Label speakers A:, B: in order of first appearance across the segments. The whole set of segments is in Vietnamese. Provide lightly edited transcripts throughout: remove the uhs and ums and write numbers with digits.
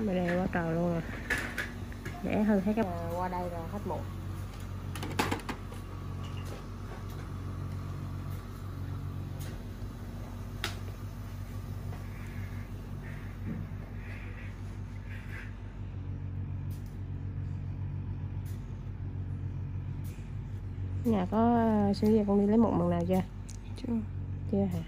A: Mày đè quá trời luôn rồi. Để hơn thấy cái qua đây là hết một. Nhà có xưa giờ con đi lấy một lần nào chưa? Chưa hả?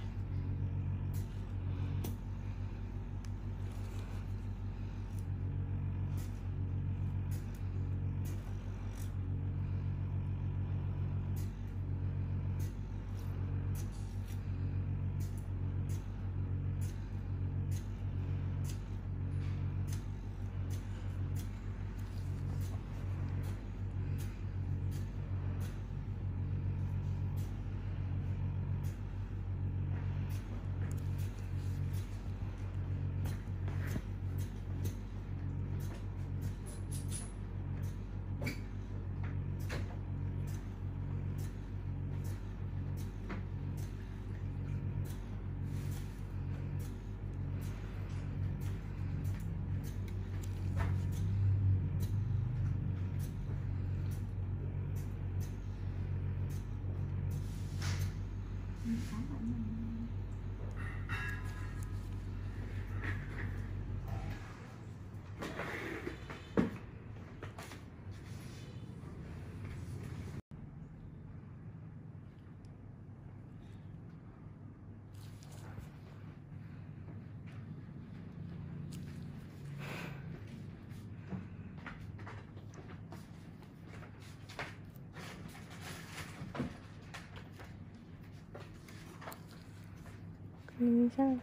A: Sao?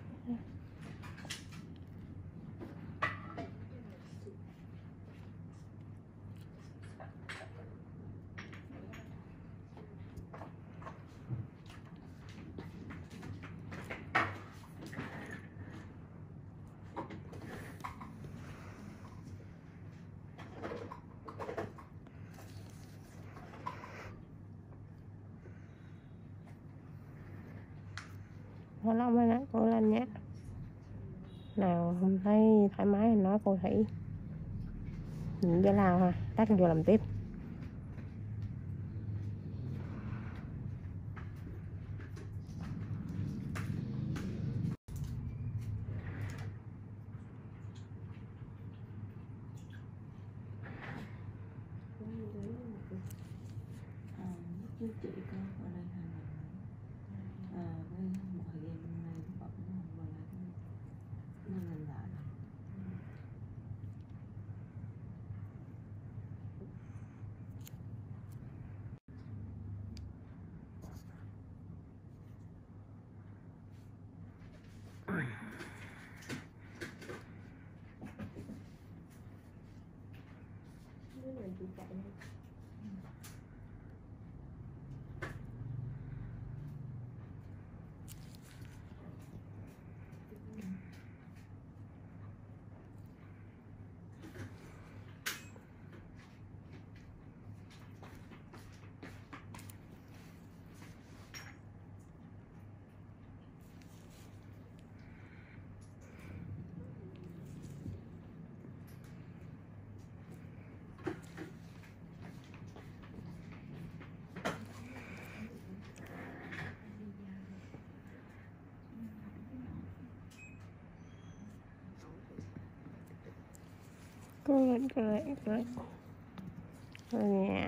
A: Có lắm rồi đó, cô lên nhé. Nào không thấy thoải mái thì nói cô Thủy. Nhìn với lao ha, tắt vô làm tiếp.
B: Chị có ở đây với một thời gian hôm nay vẫn không vào lại nên lần lại Cô lên rồi nè.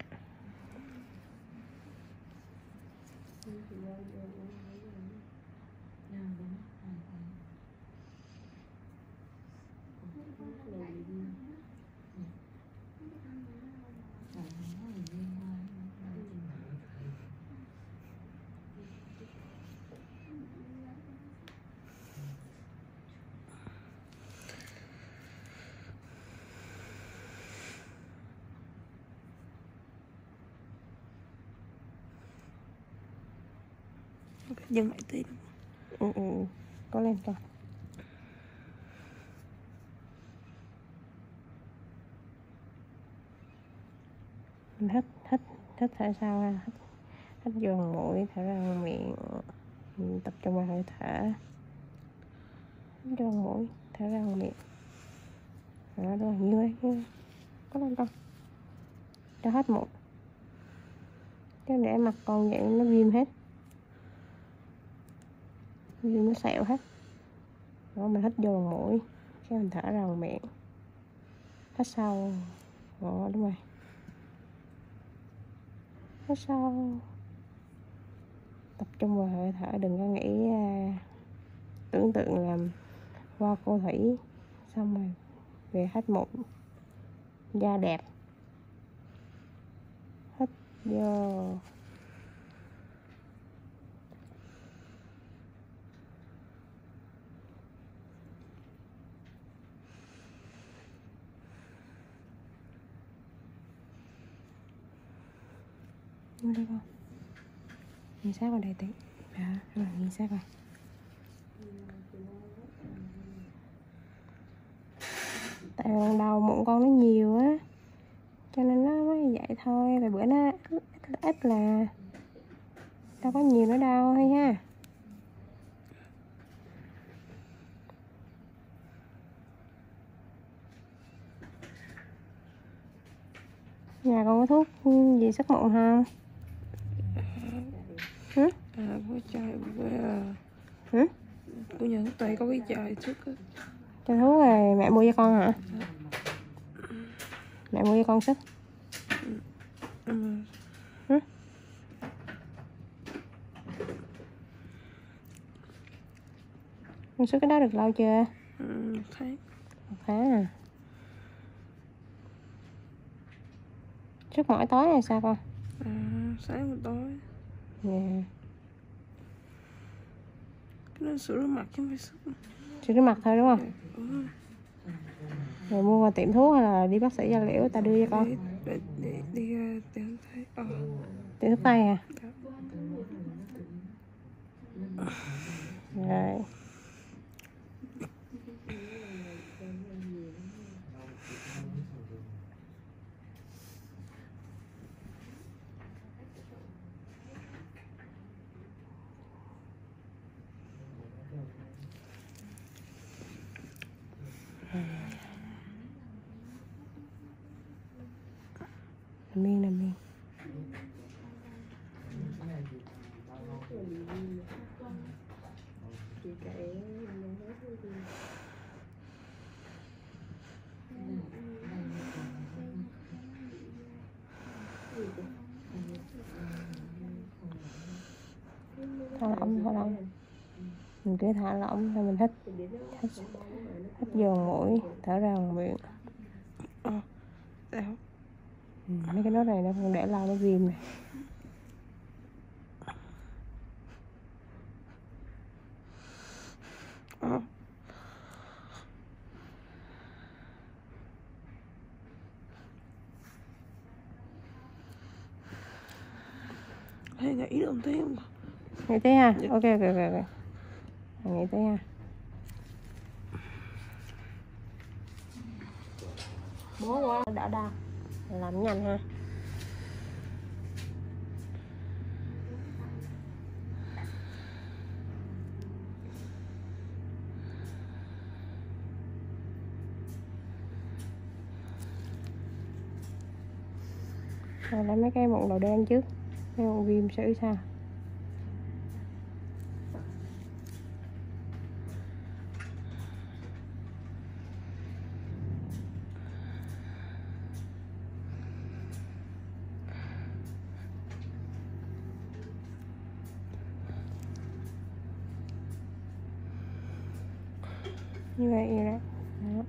B: dừng lại tí.
A: Có lên cho. Mình hít thở sao ha, hít vô bằng mũi, thở ra bằng miệng. Mình tập trung vào hơi thở. Hít vô bằng mũi, thở ra bằng miệng. Đó, rồi nhiều đấy, có lên đâu cho hết mụn, chứ để mặt còn vậy nó viêm hết, viêm nó sẹo hết. Đó, mình hít vô bằng mũi, cái mình thở ra bằng miệng, hít sâu. Đó, đúng rồi, hít sâu, tập trung vào hơi thở, đừng có nghĩ tưởng tượng làm qua cô thủy xong rồi về hết mụn, da đẹp. Hít vô, vô đây con, nhìn sát vào đây tí. Đó, rồi nhìn sát vào. Tại đầu mụn con nó nhiều á, cho nên nó mới vậy thôi. Tại bữa nó ít là đâu có nhiều nữa đâu hay ha. Nhà con có thuốc gì sắc mụn không? Hử?
B: Có chai
A: Hử?
B: của Nhật Tây có cái chai thuốc á.
A: Cho thuốc rồi mẹ mua cho con hả? Mẹ mua cho con sức. Hử? Con sức cái đó được lâu chưa?
B: Thấy
A: 1 tháng à? Sức mỗi tối hay sao con?
B: sáng và tối.
A: Yeah.
B: Cái nó sữa rửa mặt chứ không phải sức.
A: Sữa rửa mặt thôi đúng không? Rồi mua vào tiệm thuốc hay là đi bác sĩ da liễu ta đưa cho con?
B: Đi tiệm thấy.
A: Tiệm thuốc tây à?
B: Dạ.
A: Rồi. Nằm yên. Thả lỏng. Mình cứ thả lỏng rồi mình hít vô mũi, thở ra bằng miệng. Mấy cái nốt này nó không để lâu nó viêm này.
B: Hay nghĩ động tí không?
A: Nghĩ tí ha?
B: Dạ.
A: Ok. Nghĩ tí ha. Bố quá đỡ đau. Làm nhanh ha. Rồi lấy mấy cái mụn đầu đen trước. Cái mụn viêm xử sao? Như vậy đó. Đó.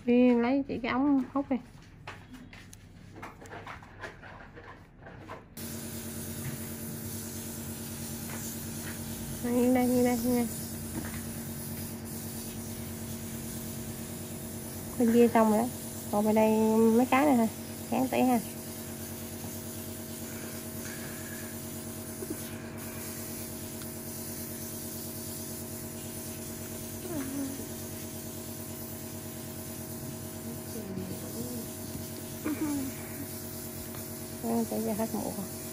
A: Đi lấy chỉ cái ống hút đi. Đây, như đây, như đây. Bên kia xong rồi đó. Còn bên đây mấy cái này thôi. Kháng tí ha. Chạy ra hết mụn.